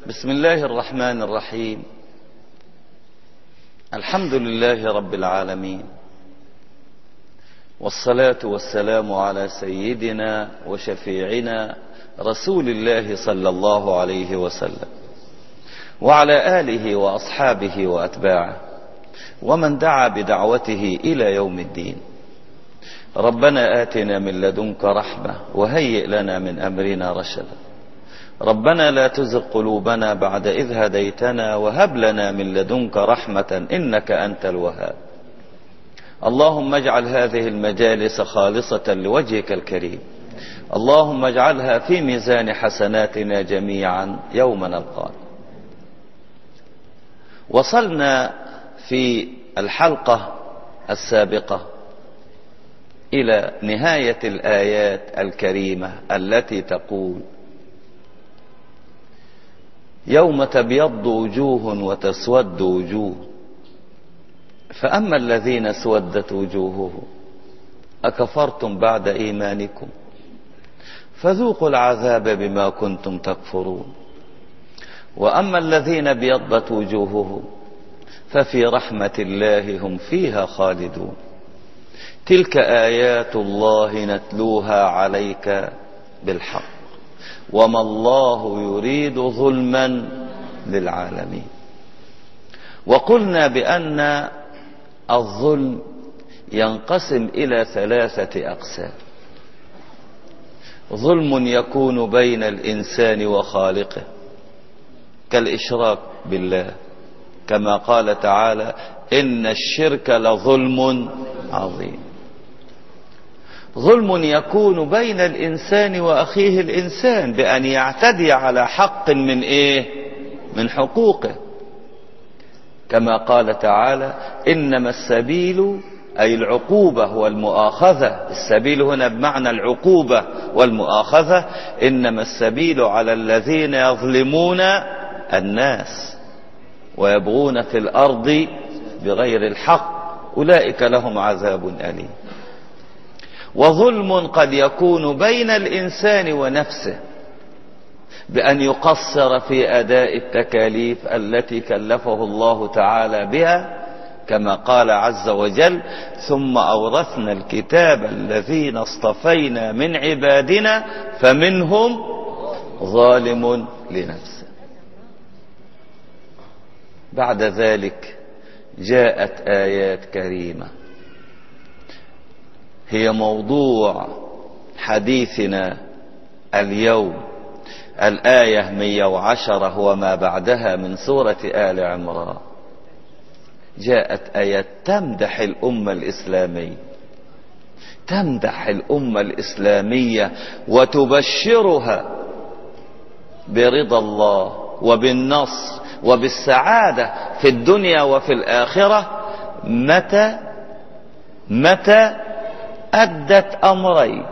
بسم الله الرحمن الرحيم. الحمد لله رب العالمين، والصلاة والسلام على سيدنا وشفيعنا رسول الله صلى الله عليه وسلم، وعلى آله وأصحابه وأتباعه ومن دعا بدعوته إلى يوم الدين. ربنا آتنا من لدنك رحمة وهيئ لنا من أمرنا رشدا. ربنا لا تزغ قلوبنا بعد إذ هديتنا وهب لنا من لدنك رحمة إنك أنت الوهاب. اللهم اجعل هذه المجالس خالصة لوجهك الكريم، اللهم اجعلها في ميزان حسناتنا جميعا يوم نلقاك. وصلنا في الحلقة السابقة إلى نهاية الآيات الكريمة التي تقول: يوم تبيض وجوه وتسود وجوه، فأما الذين اسودت وجوههم أكفرتم بعد إيمانكم فذوقوا العذاب بما كنتم تكفرون، وأما الذين ابيضت وجوههم ففي رحمة الله هم فيها خالدون. تلك آيات الله نتلوها عليك بالحق وما الله يريد ظلما للعالمين. وقلنا بأن الظلم ينقسم إلى ثلاثة أقسام: ظلم يكون بين الإنسان وخالقه كالإشراك بالله، كما قال تعالى: إن الشرك لظلم عظيم. ظلم يكون بين الإنسان وأخيه الإنسان بأن يعتدي على حق من من حقوقه، كما قال تعالى: إنما السبيل أي العقوبة والمؤاخذة. السبيل هنا بمعنى العقوبة والمؤاخذة. إنما السبيل على الذين يظلمون الناس ويبغون في الأرض بغير الحق أولئك لهم عذاب أليم. وظلم قد يكون بين الإنسان ونفسه بأن يقصر في أداء التكاليف التي كلفه الله تعالى بها، كما قال عز وجل: ثم أورثنا الكتاب الذين اصطفينا من عبادنا فمنهم ظالم لنفسه. بعد ذلك جاءت آيات كريمة هي موضوع حديثنا اليوم، الآية 110 وما بعدها من سورة آل عمران. جاءت آيات تمدح الأمة الإسلامية، تمدح الأمة الإسلامية وتبشرها برضا الله وبالنصر وبالسعادة في الدنيا وفي الآخرة متى أدت أمرين.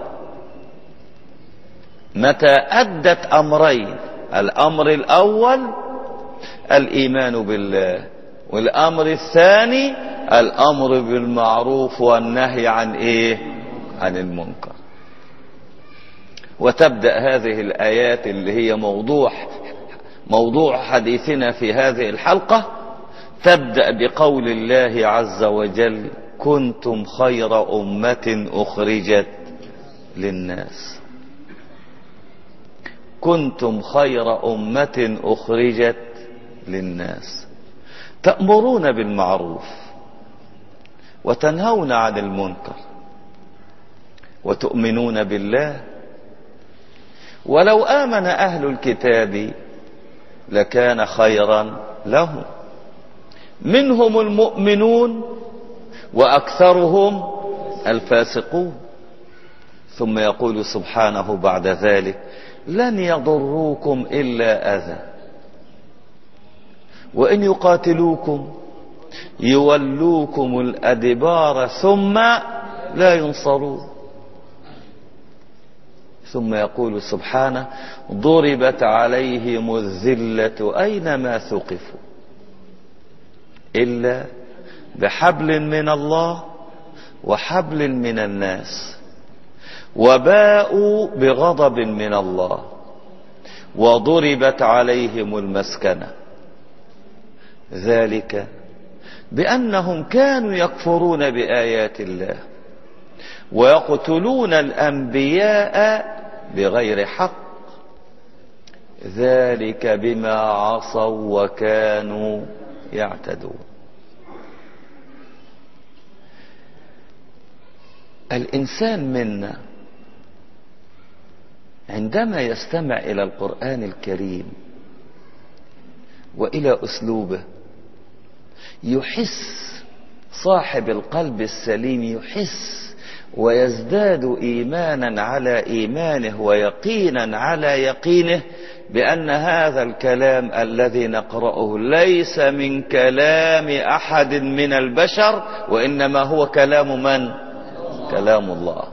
متى أدت أمرين: الأمر الأول الإيمان بالله، والأمر الثاني الأمر بالمعروف والنهي عن المنكر. وتبدأ هذه الآيات اللي هي موضوع حديثنا في هذه الحلقة، تبدأ بقول الله عز وجل: كنتم خير أمة أخرجت للناس. كنتم خير أمة أخرجت للناس تأمرون بالمعروف وتنهون عن المنكر وتؤمنون بالله. ولو آمن أهل الكتاب لكان خيرا لهم، منهم المؤمنون وأكثرهم الفاسقون. ثم يقول سبحانه بعد ذلك: لن يضروكم إلا أذى وإن يقاتلوكم يولوكم الأدبار ثم لا ينصرون. ثم يقول سبحانه: ضربت عليهم الذلة أينما ثقفوا إلا بحبل من الله وحبل من الناس وباءوا بغضب من الله وضربت عليهم المسكنة. ذلك بأنهم كانوا يكفرون بآيات الله ويقتلون الأنبياء بغير حق، ذلك بما عصوا وكانوا يعتدون. الإنسان منا عندما يستمع إلى القرآن الكريم وإلى أسلوبه يحس، صاحب القلب السليم يحس ويزداد إيمانا على إيمانه ويقينا على يقينه بأن هذا الكلام الذي نقرأه ليس من كلام أحد من البشر، وإنما هو كلام من؟ كلام الله.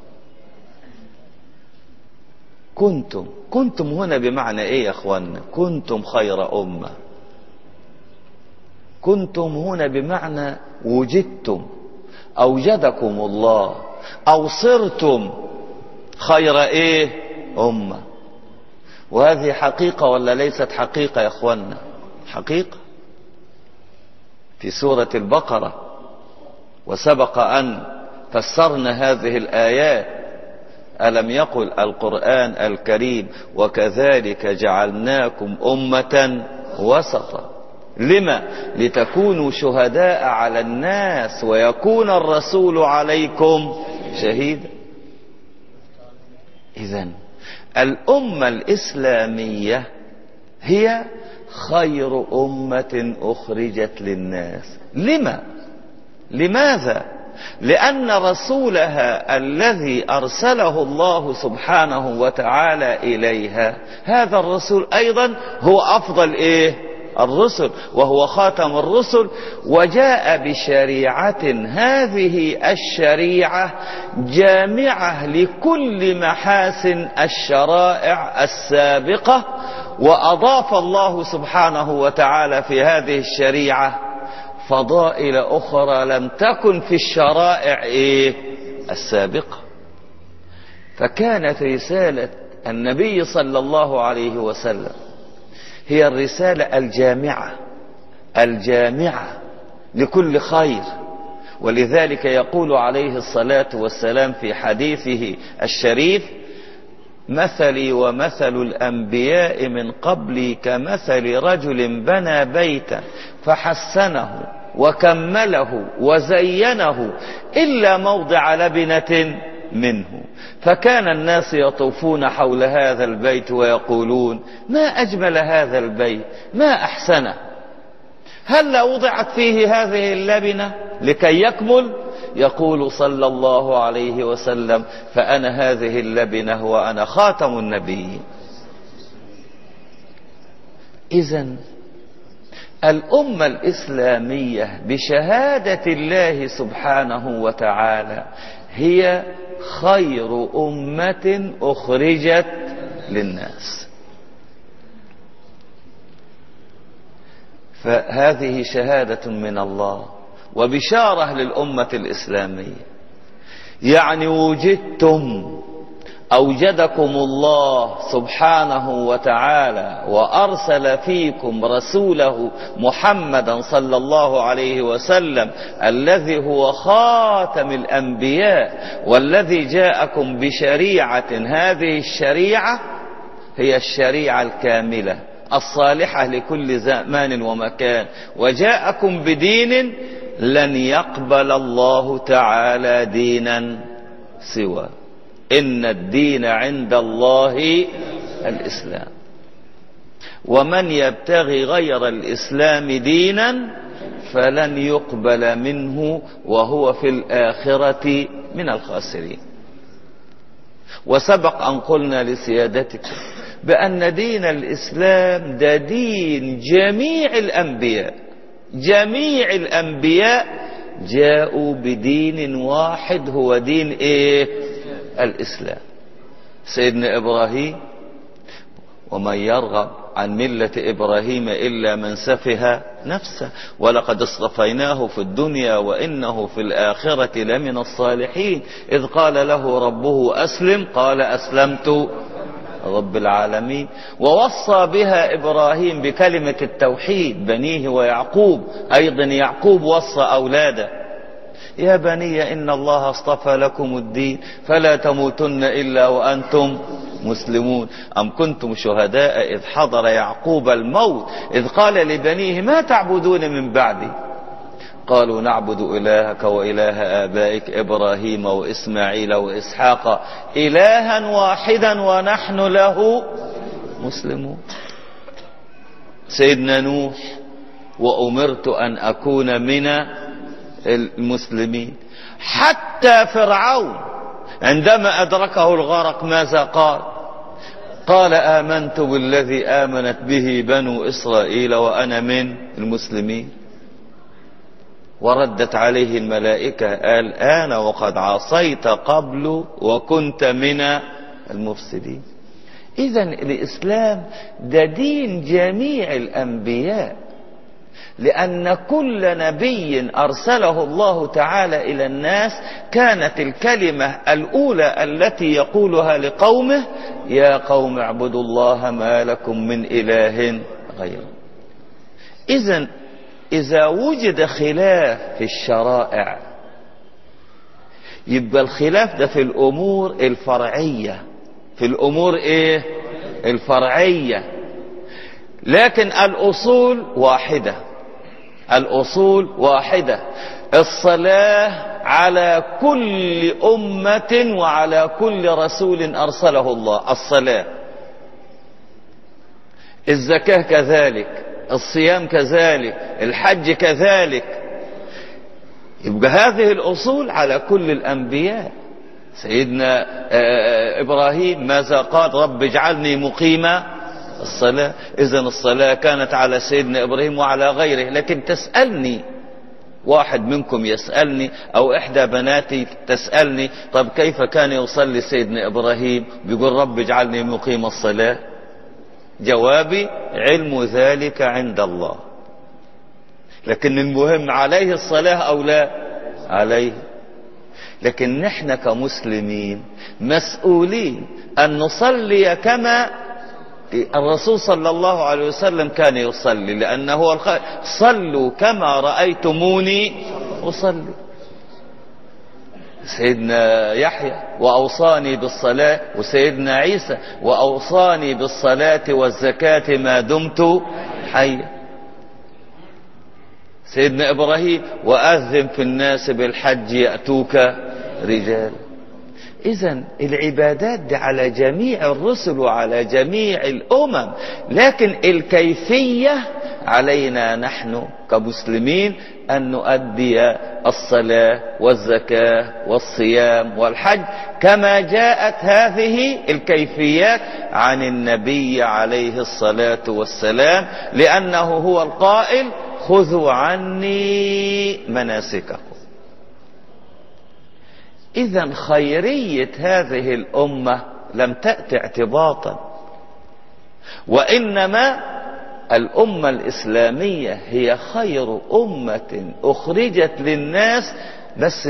كنتم هنا بمعنى ايه يا اخوانا؟ كنتم خير أمة. كنتم هنا بمعنى وجدتم، أوجدكم الله، أو صرتم خير ايه؟ أمة. وهذه حقيقة ولا ليست حقيقة يا اخوانا؟ حقيقة. في سورة البقرة وسبق أن فسرنا هذه الآيات. ألم يقل القرآن الكريم وكذلك جعلناكم أمة وسطا؟ لما؟ لتكونوا شهداء على الناس ويكون الرسول عليكم شهيدا. إذن الأمة الإسلامية هي خير أمة أخرجت للناس. لماذا؟ لأن رسولها الذي أرسله الله سبحانه وتعالى إليها، هذا الرسول أيضا هو أفضل الرسل، وهو خاتم الرسل، وجاء بشريعة، هذه الشريعة جامعة لكل محاسن الشرائع السابقة، وأضاف الله سبحانه وتعالى في هذه الشريعة فضائل أخرى لم تكن في الشرائع السابقة. فكانت رسالة النبي صلى الله عليه وسلم هي الرسالة الجامعة لكل خير. ولذلك يقول عليه الصلاة والسلام في حديثه الشريف: مثلي ومثل الأنبياء من قبلي كمثل رجل بنى بيتا فحسنه وكمله وزينه إلا موضع لبنة منه، فكان الناس يطوفون حول هذا البيت ويقولون: ما أجمل هذا البيت، ما أحسنه، هل وضعت فيه هذه اللبنة لكي يكمل؟ يقول صلى الله عليه وسلم: فأنا هذه اللبنة وأنا خاتم النبيين. إذن الأمة الإسلامية بشهادة الله سبحانه وتعالى هي خير أمة أخرجت للناس. فهذه شهادة من الله وبشارة للأمة الإسلامية، يعني وجدتم، أوجدكم الله سبحانه وتعالى وأرسل فيكم رسوله محمدا صلى الله عليه وسلم الذي هو خاتم الأنبياء، والذي جاءكم بشريعة، هذه الشريعة هي الشريعة الكاملة الصالحة لكل زمان ومكان، وجاءكم بدين لن يقبل الله تعالى دينا سوى، إن الدين عند الله الإسلام، ومن يبتغي غير الإسلام دينا فلن يقبل منه وهو في الآخرة من الخاسرين. وسبق أن قلنا لسيادتك بأن دين الإسلام ده دين جميع الأنبياء، جميع الأنبياء جاءوا بدين واحد، هو دين الإسلام. سيدنا إبراهيم: ومن يرغب عن ملة إبراهيم إلا من سفه نفسه ولقد اصطفيناه في الدنيا وإنه في الآخرة لمن الصالحين إذ قال له ربه أسلم قال أسلمت رب العالمين. ووصى بها إبراهيم بكلمة التوحيد بنيه ويعقوب، أيضا يعقوب وصى أولاده: يا بني إن الله اصطفى لكم الدين فلا تموتن إلا وأنتم مسلمون. أم كنتم شهداء إذ حضر يعقوب الموت إذ قال لبنيه ما تعبدون من بعدي قالوا نعبد إلهك وإله آبائك إبراهيم وإسماعيل وإسحاق إلها واحدا ونحن له مسلمون. سيدنا نوح: وأمرت أن أكون من المسلمين. حتى فرعون عندما أدركه الغرق ماذا قال؟ قال آمنت بالذي آمنت به بنو إسرائيل وأنا من المسلمين. وردت عليه الملائكة: الآن وقد عصيت قبل وكنت من المفسدين. إذن الإسلام ده دين جميع الأنبياء، لأن كل نبي أرسله الله تعالى إلى الناس كانت الكلمة الأولى التي يقولها لقومه: يا قوم اعبدوا الله ما لكم من إله غيره. إذن إذا وجد خلاف في الشرائع يبقى الخلاف ده في الأمور الفرعية، في الأمور إيه؟ الفرعية. لكن الأصول واحدة، الأصول واحدة. الصلاة على كل أمة وعلى كل رسول أرسله الله الصلاة. الزكاة كذلك، الصيام كذلك، الحج كذلك. يبقى هذه الأصول على كل الأنبياء. سيدنا إبراهيم ماذا قال؟ رب اجعلني مقيم الصلاة. إذن الصلاة كانت على سيدنا إبراهيم وعلى غيره. لكن تسألني، واحد منكم يسألني أو إحدى بناتي تسألني: طب كيف كان يصلي سيدنا إبراهيم بيقول رب اجعلني مقيم الصلاة؟ جوابي: علم ذلك عند الله. لكن المهم عليه الصلاة أو لا عليه. لكن نحن كمسلمين مسؤولين أن نصلي كما الرسول صلى الله عليه وسلم كان يصلي، لأنه هو الخير: صلوا كما رأيتموني أصلي. سيدنا يحيى: وأوصاني بالصلاة، وسيدنا عيسى: وأوصاني بالصلاة والزكاة ما دمت حيا. سيدنا إبراهيم: وأذن في الناس بالحج يأتوك رجال. إذن العبادات دي على جميع الرسل وعلى جميع الأمم، لكن الكيفية علينا نحن كمسلمين أن نؤدي الصلاة والزكاة والصيام والحج كما جاءت هذه الكيفيات عن النبي عليه الصلاة والسلام، لأنه هو القائل: خذوا عني مناسككم. إذن خيرية هذه الأمة لم تأتي اعتباطا، وإنما الأمة الإسلامية هي خير أمة أخرجت للناس، بس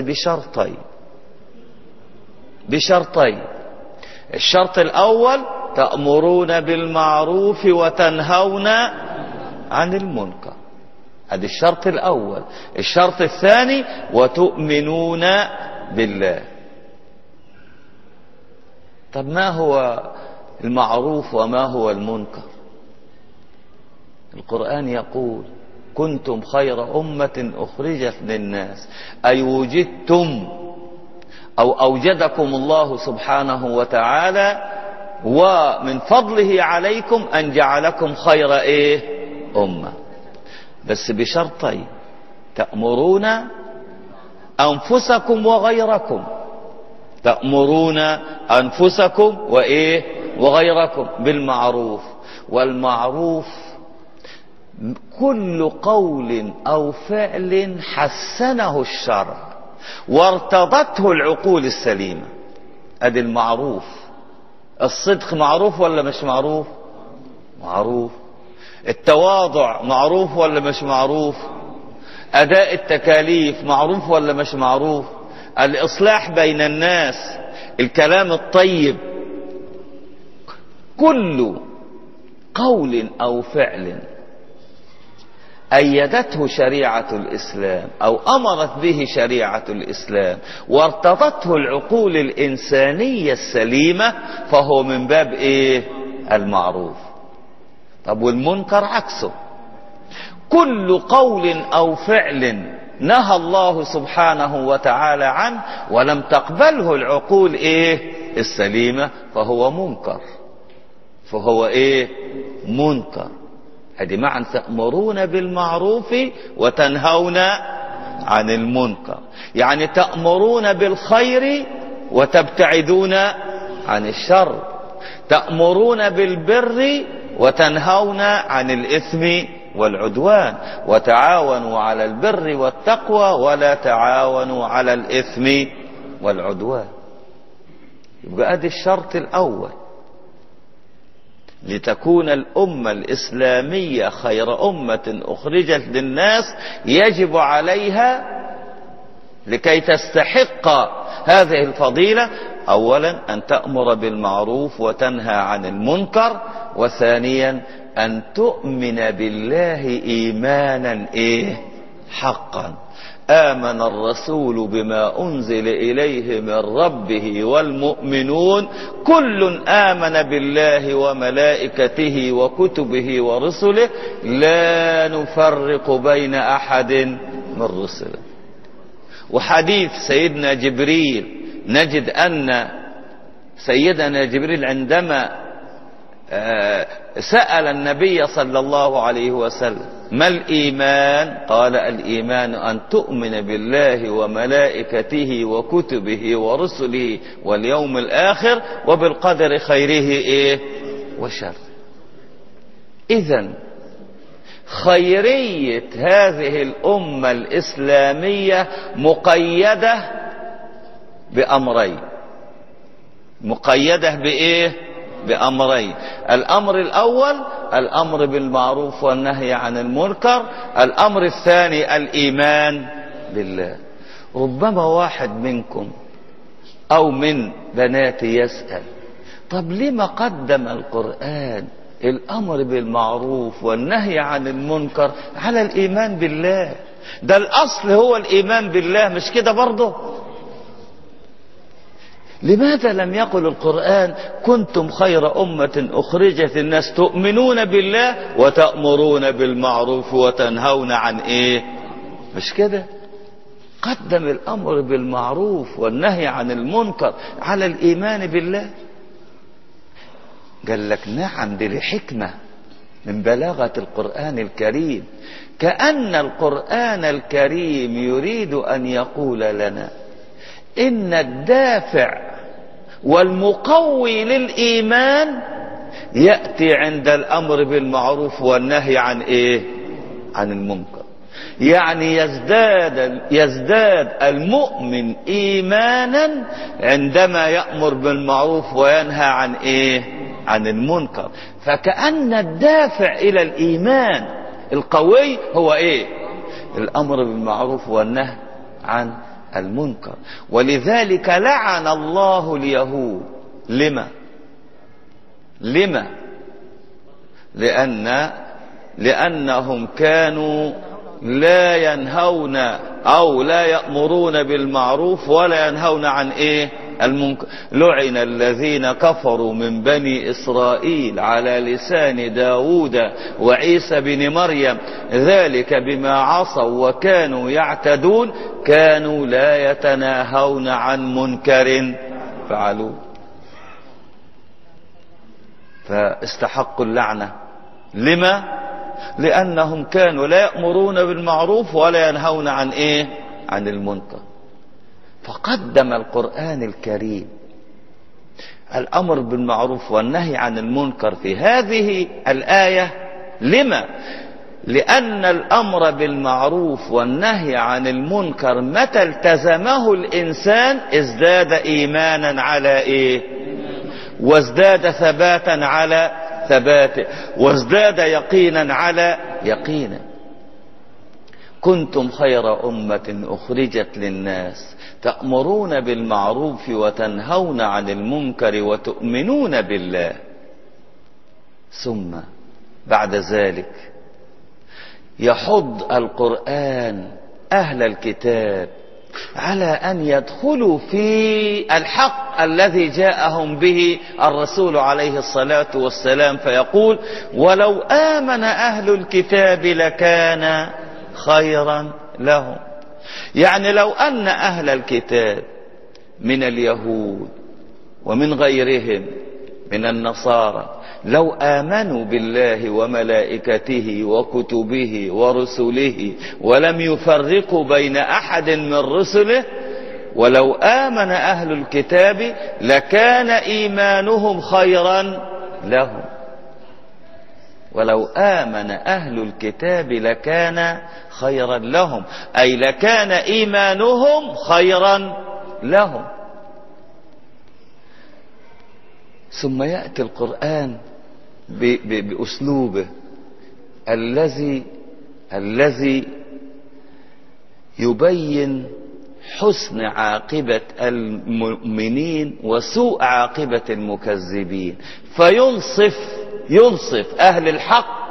بشرطين. الشرط الأول: تأمرون بالمعروف وتنهون عن المنكر. هذا الشرط الأول. الشرط الثاني: وتؤمنون بالله. طب ما هو المعروف وما هو المنكر؟ القرآن يقول: كنتم خير أمة أخرجت للناس، أي وجدتم أو أوجدكم الله سبحانه وتعالى، ومن فضله عليكم أن جعلكم خير أمة، بس بشرطين: تأمرون أنفسكم وغيركم، تأمرون أنفسكم وغيركم بالمعروف. والمعروف كل قول أو فعل حسنه الشرع وارتضته العقول السليمة. أدي المعروف. الصدق معروف ولا مش معروف؟ معروف. التواضع معروف ولا مش معروف؟ أداء التكاليف معروف ولا مش معروف؟ الإصلاح بين الناس، الكلام الطيب، كل قول أو فعل أيدته شريعة الإسلام أو أمرت به شريعة الإسلام وارتضته العقول الإنسانية السليمة فهو من باب إيه؟ المعروف. طب والمنكر عكسه، كل قول أو فعل نهى الله سبحانه وتعالى عنه ولم تقبله العقول إيه؟ السليمة فهو منكر. فهو إيه؟ منكر. هذه معنى تأمرون بالمعروف وتنهون عن المنكر، يعني تأمرون بالخير وتبتعدون عن الشر، تأمرون بالبر وتنهون عن الإثم والعدوان، وتعاونوا على البر والتقوى ولا تعاونوا على الإثم والعدوان. يبقى ادي الشرط الأول لتكون الأمة الإسلامية خير أمة أخرجت للناس، يجب عليها لكي تستحق هذه الفضيلة أولا أن تأمر بالمعروف وتنهى عن المنكر، وثانيا أن تؤمن بالله إيمانا إيه؟ حقا. آمن الرسول بما أنزل إليه من ربه والمؤمنون كل آمن بالله وملائكته وكتبه ورسله لا نفرق بين أحد من رسله. وحديث سيدنا جبريل نجد أن سيدنا جبريل عندما سأل النبي صلى الله عليه وسلم ما الإيمان؟ قال الإيمان أن تؤمن بالله وملائكته وكتبه ورسله واليوم الآخر وبالقدر خيره إيه؟ وشره. إذن خيرية هذه الأمة الإسلامية مقيدة بأمرين. مقيدة بإيه؟ بأمرين. الأمر الأول الأمر بالمعروف والنهي عن المنكر، الأمر الثاني الإيمان بالله. ربما واحد منكم أو من بناتي يسأل طب لما قدم القرآن الأمر بالمعروف والنهي عن المنكر على الإيمان بالله؟ ده الأصل هو الإيمان بالله، مش كده برضه؟ لماذا لم يقل القرآن كنتم خير أمة أخرجت الناس تؤمنون بالله وتأمرون بالمعروف وتنهون عن إيه؟ مش كده؟ قدم الأمر بالمعروف والنهي عن المنكر على الإيمان بالله. قال لك نعم، دي لحكمة من بلاغة القرآن الكريم، كأن القرآن الكريم يريد أن يقول لنا إن الدافع والمقوي للإيمان يأتي عند الأمر بالمعروف والنهي عن إيه؟ عن المنكر. يعني يزداد المؤمن إيمانا عندما يأمر بالمعروف وينهى عن إيه؟ عن المنكر. فكأن الدافع إلى الإيمان القوي هو إيه؟ الأمر بالمعروف والنهي عن المنكر. ولذلك لعن الله اليهود. لما؟ لأنهم كانوا لا ينهون أو لا يأمرون بالمعروف ولا ينهون عن إيه؟ المنكر. لعن الذين كفروا من بني إسرائيل على لسان داود وعيسى بن مريم ذلك بما عصوا وكانوا يعتدون كانوا لا يتناهون عن منكر فعلوه. فاستحقوا اللعنة. لما؟ لأنهم كانوا لا يأمرون بالمعروف ولا ينهون عن إيه؟ عن المنكر. فقدم القرآن الكريم الأمر بالمعروف والنهي عن المنكر في هذه الآية. لما؟ لأن الأمر بالمعروف والنهي عن المنكر متى التزمه الإنسان ازداد إيمانا على إيه؟ وازداد ثباتا على ثباته، وازداد يقينا على يقينه. كنتم خير أمة أخرجت للناس تأمرون بالمعروف وتنهون عن المنكر وتؤمنون بالله. ثم بعد ذلك يحض القرآن أهل الكتاب على أن يدخلوا في الحق الذي جاءهم به الرسول عليه الصلاة والسلام، فيقول: ولو آمن أهل الكتاب لكان خيرا لهم. يعني لو أن أهل الكتاب من اليهود ومن غيرهم من النصارى لو آمنوا بالله وملائكته وكتبه ورسله ولم يفرقوا بين أحد من رسله، ولو آمن أهل الكتاب لكان إيمانهم خيرا لهم. ولو آمن أهل الكتاب لكان خيرا لهم، أي لكان إيمانهم خيرا لهم. ثم يأتي القرآن بأسلوبه الذي يبين حسن عاقبة المؤمنين وسوء عاقبة المكذبين، ينصف أهل الحق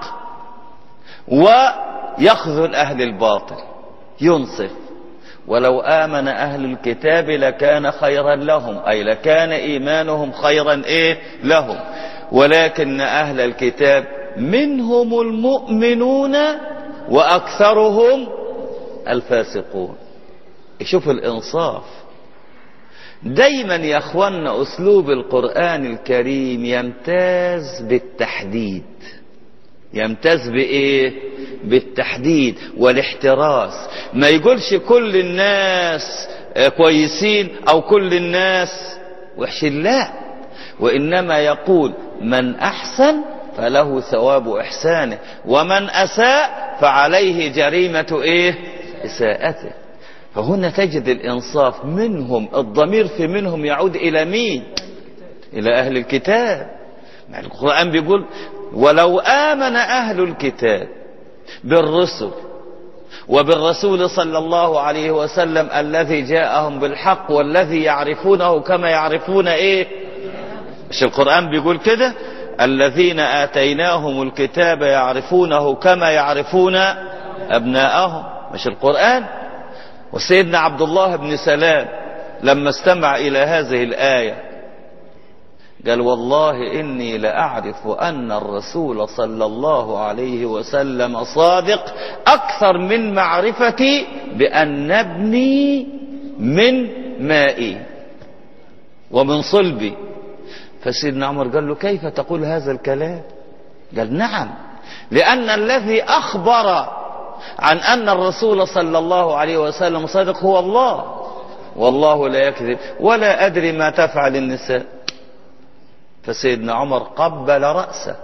ويخذل أهل الباطل. ينصف: ولو آمن أهل الكتاب لكان خيرا لهم، أي لكان إيمانهم خيرا لهم، ولكن أهل الكتاب منهم المؤمنون وأكثرهم الفاسقون. شوف الإنصاف. دايما يا أخوانا أسلوب القرآن الكريم يمتاز بالتحديد. يمتاز بالتحديد والاحتراس. ما يقولش كل الناس كويسين أو كل الناس وحشين، لا، وإنما يقول: من أحسن فله ثواب إحسانه، ومن أساء فعليه جريمة إساءته. فهنا تجد الإنصاف منهم. الضمير في منهم يعود إلى مين؟ إلى أهل الكتاب. القرآن بيقول: ولو آمن أهل الكتاب بالرسل وبالرسول صلى الله عليه وسلم الذي جاءهم بالحق والذي يعرفونه كما يعرفون مش القرآن بيقول كده؟ الذين آتيناهم الكتاب يعرفونه كما يعرفون أبناءهم. مش القرآن؟ وسيدنا عبد الله بن سلام لما استمع إلى هذه الآية قال: والله إني لأعرف أن الرسول صلى الله عليه وسلم صادق أكثر من معرفتي بأن ابني من مائي ومن صلبي. فسيدنا عمر قال له: كيف تقول هذا الكلام؟ قال: نعم، لأن الذي أخبر عن أن الرسول صلى الله عليه وسلم صادق هو الله، والله لا يكذب، ولا أدري ما تفعل النساء. فسيدنا عمر قبل رأسه.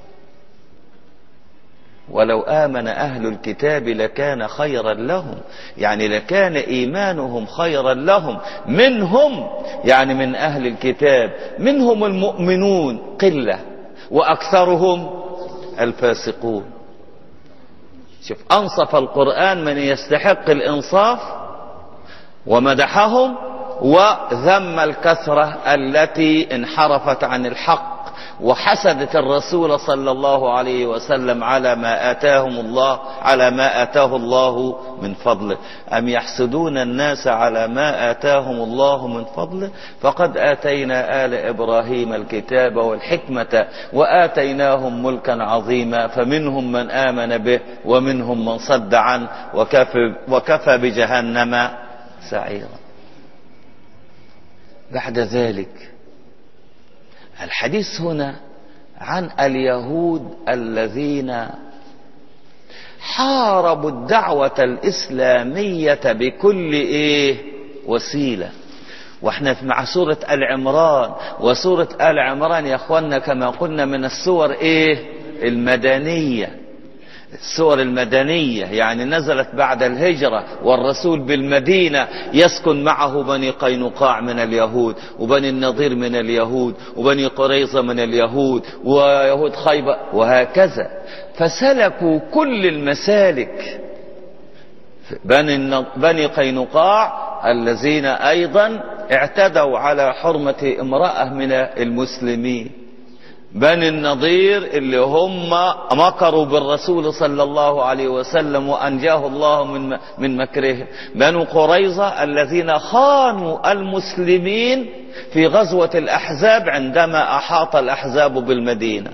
ولو آمن أهل الكتاب لكان خيرا لهم، يعني لكان إيمانهم خيرا لهم. منهم يعني من أهل الكتاب منهم المؤمنون قلة وأكثرهم الفاسقون. شوف، أنصف القرآن من يستحق الإنصاف ومدحهم، وذم الكثرة التي انحرفت عن الحق وحسدت الرسول صلى الله عليه وسلم على ما آتاه الله من فضله. أم يحسدون الناس على ما آتاهم الله من فضله؟ فقد آتينا آل إبراهيم الكتاب والحكمة وآتيناهم ملكا عظيما، فمنهم من آمن به ومنهم من صد عنه وكفى بجهنم سعيرا. بعد ذلك الحديث هنا عن اليهود الذين حاربوا الدعوة الإسلامية بكل وسيلة. واحنا مع سورة آل عمران، وسورة آل عمران يا اخوانا كما قلنا من السور المدنية. السور المدنية يعني نزلت بعد الهجرة، والرسول بالمدينة يسكن معه بني قينقاع من اليهود، وبني النضير من اليهود، وبني قريظة من اليهود، ويهود خيبر، وهكذا. فسلكوا كل المسالك. بني قينقاع الذين أيضا اعتدوا على حرمة امرأة من المسلمين، بني النضير اللي هم مكروا بالرسول صلى الله عليه وسلم وأنجاه الله من مكرهم. بنو قريظة الذين خانوا المسلمين في غزوة الأحزاب عندما أحاط الأحزاب بالمدينة.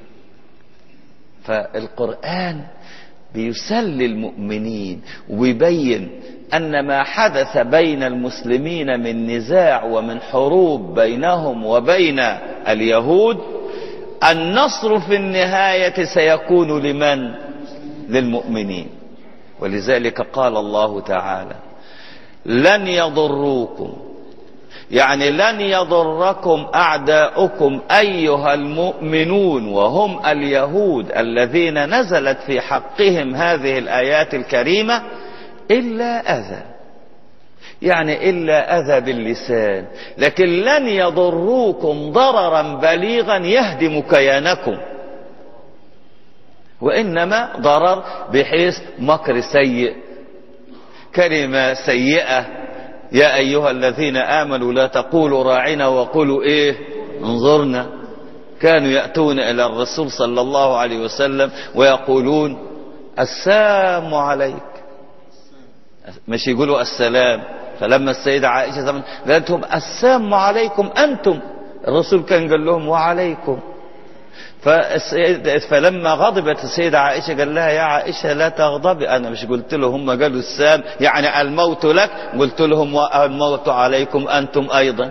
فالقرآن بيسلي المؤمنين ويبين أن ما حدث بين المسلمين من نزاع ومن حروب بينهم وبين اليهود، النصر في النهاية سيكون لمن؟ للمؤمنين. ولذلك قال الله تعالى: لن يضروكم، يعني لن يضركم أعداؤكم أيها المؤمنون، وهم اليهود الذين نزلت في حقهم هذه الآيات الكريمة، إلا أذى، يعني إلا أذى باللسان، لكن لن يضروكم ضررا بليغا يهدم كيانكم، وإنما ضرر بحيث مكر سيء، كلمة سيئة: يا أيها الذين آمنوا لا تقولوا راعنا وقولوا إيه؟ انظرنا. كانوا يأتون إلى الرسول صلى الله عليه وسلم ويقولون: السلام عليك، مش يقولوا السلام. فلما السيدة عائشة قالت لهم: السلام عليكم أنتم، الرسول كان قال لهم: وعليكم. فلما غضبت السيدة عائشة قال لها: يا عائشة لا تغضبي، أنا مش قلت لهم هم قالوا السلام يعني الموت لك، قلت لهم: والموت عليكم أنتم أيضا.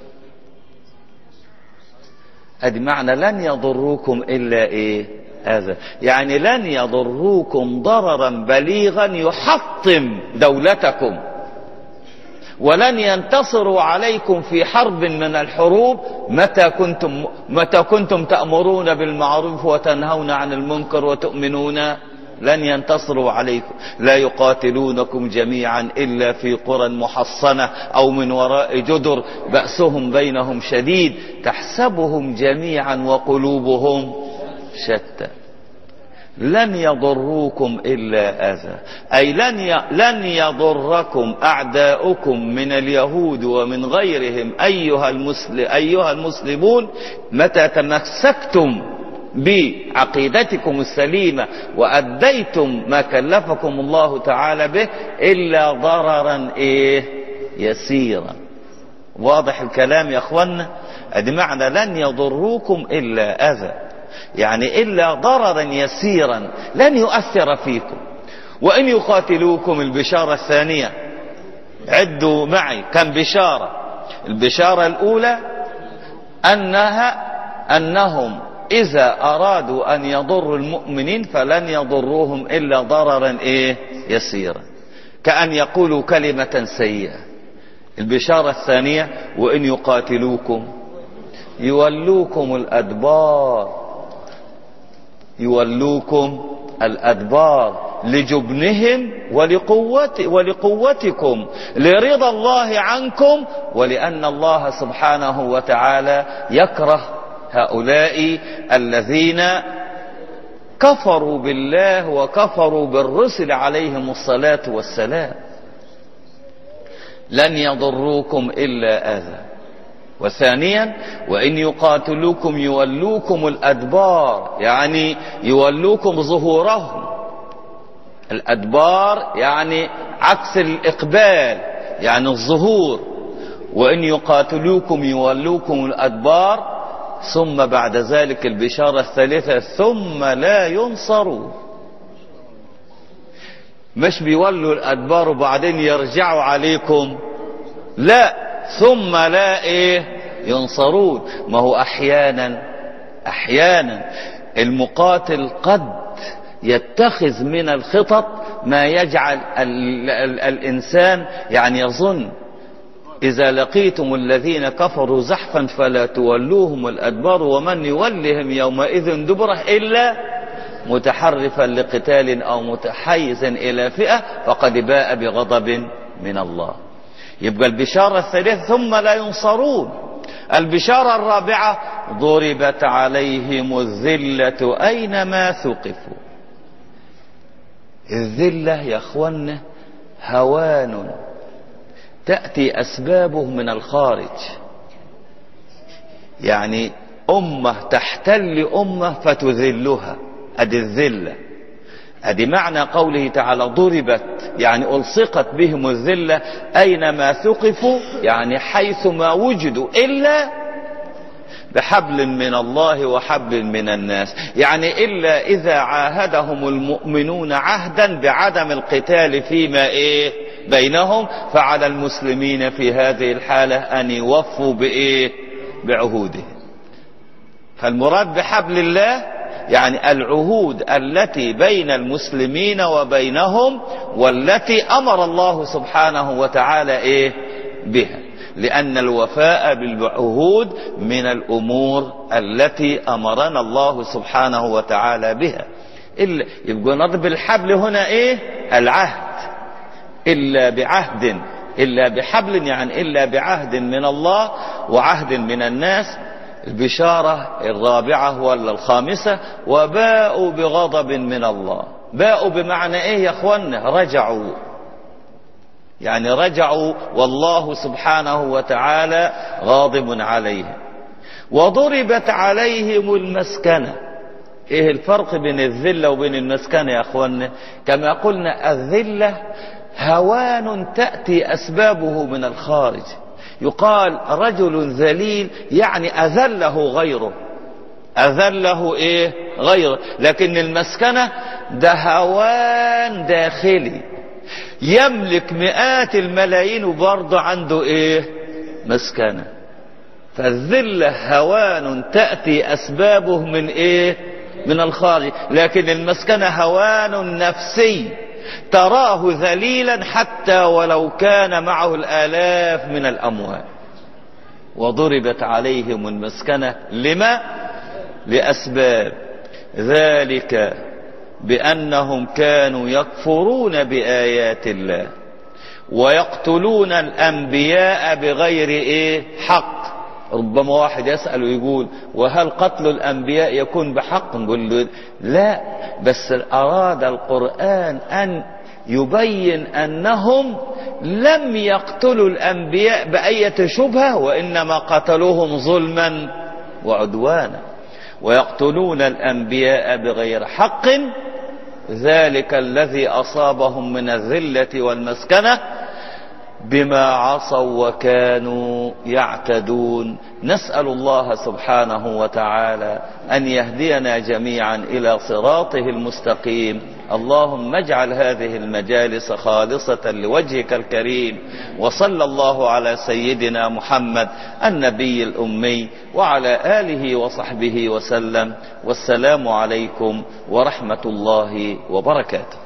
ادي معنى لن يضروكم إلا إيه؟ هذا يعني لن يضروكم ضررا بليغا يحطم دولتكم، ولن ينتصروا عليكم في حرب من الحروب متى كنتم تأمرون بالمعروف وتنهون عن المنكر وتؤمنون. لن ينتصروا عليكم، لا يقاتلونكم جميعا إلا في قرى محصنة أو من وراء جدر بأسهم بينهم شديد تحسبهم جميعا وقلوبهم شتى. لن يضروكم إلا أذى، أي لن يضركم أعداؤكم من اليهود ومن غيرهم أيها المسلمون متى تمسكتم بعقيدتكم السليمة وأديتم ما كلفكم الله تعالى به، إلا ضررا يسيرا. واضح الكلام يا أخوانا؟ ادي معنى لن يضروكم إلا أذى، يعني إلا ضررا يسيرا لن يؤثر فيكم. وإن يقاتلوكم، البشارة الثانية، عدوا معي كم بشارة. البشارة الأولى أنهم إذا أرادوا أن يضروا المؤمنين فلن يضروهم إلا ضررا يسيرا، كأن يقولوا كلمة سيئة. البشارة الثانية: وإن يقاتلوكم يولوكم الأدبار، يولوكم الأدبار لجبنهم ولقوتكم لرضا الله عنكم، ولأن الله سبحانه وتعالى يكره هؤلاء الذين كفروا بالله وكفروا بالرسل عليهم الصلاة والسلام. لن يضروكم إلا أذى. وثانيا: وإن يقاتلوكم يولوكم الأدبار، يعني يولوكم ظهورهم. الأدبار يعني عكس الإقبال، يعني الظهور. وإن يقاتلوكم يولوكم الأدبار، ثم بعد ذلك البشارة الثالثة: ثم لا ينصرون. مش بيولوا الأدبار وبعدين يرجعوا عليكم، لا، ثم لا ينصرون. ما هو أحيانا المقاتل قد يتخذ من الخطط ما يجعل الإنسان يعني يظن إذا لقيتم الذين كفروا زحفا فلا تولوهم الأدبار ومن يولهم يومئذ دبره إلا متحرفا لقتال أو متحيزا إلى فئة فقد باء بغضب من الله. يبقى البشارة الثالثة: ثم لا ينصرون. البشارة الرابعة: ضربت عليهم الذلة أينما ثقفوا. الذلة يا أخوانا هوان تأتي أسبابه من الخارج، يعني أمة تحتل أمة فتذلها، أدي الذلة، أدي معنى قوله تعالى ضربت، يعني ألصقت بهم الذلة أينما ثقفوا، يعني حيثما وجدوا إلا بحبل من الله وحبل من الناس، يعني إلا إذا عاهدهم المؤمنون عهدا بعدم القتال فيما بينهم، فعلى المسلمين في هذه الحالة أن يوفوا بعهودهم. فالمراد بحبل الله يعني العهود التي بين المسلمين وبينهم، والتي أمر الله سبحانه وتعالى بها، لأن الوفاء بالعهود من الأمور التي أمرنا الله سبحانه وتعالى بها. يبقى نضرب الحبل هنا العهد، إلا بعهد، إلا بحبل يعني إلا بعهد من الله وعهد من الناس. البشارة الرابعة ولا الخامسة، وباءوا بغضب من الله. باءوا بمعنى يا اخوانا؟ رجعوا، يعني رجعوا والله سبحانه وتعالى غاضب عليهم. وضربت عليهم المسكنة. ايه الفرق بين الذلة وبين المسكنة يا اخوانا؟ كما قلنا الذلة هوان تأتي أسبابه من الخارج، يقال رجل ذليل يعني أذله غيره، أذله غيره. لكن المسكنة ده هوان داخلي، يملك مئات الملايين وبرضه عنده مسكنة. فالذلة هوان تأتي أسبابه من من الخارج، لكن المسكنة هوان نفسي، تراه ذليلا حتى ولو كان معه الآلاف من الأموال. وضربت عليهم المسكنة لما؟ لأسباب، ذلك بأنهم كانوا يكفرون بآيات الله ويقتلون الأنبياء بغير حق. ربما واحد يسأل ويقول وهل قتل الأنبياء يكون بحق؟ نقول له لا، بس أراد القرآن أن يبين أنهم لم يقتلوا الأنبياء بأية شبهة، وإنما قتلوهم ظلما وعدوانا. ويقتلون الأنبياء بغير حق، ذلك الذي أصابهم من الذلة والمسكنة بما عصوا وكانوا يعتدون. نسأل الله سبحانه وتعالى أن يهدينا جميعا إلى صراطه المستقيم. اللهم اجعل هذه المجالس خالصة لوجهك الكريم، وصلى الله على سيدنا محمد النبي الأمي وعلى آله وصحبه وسلم. والسلام عليكم ورحمة الله وبركاته.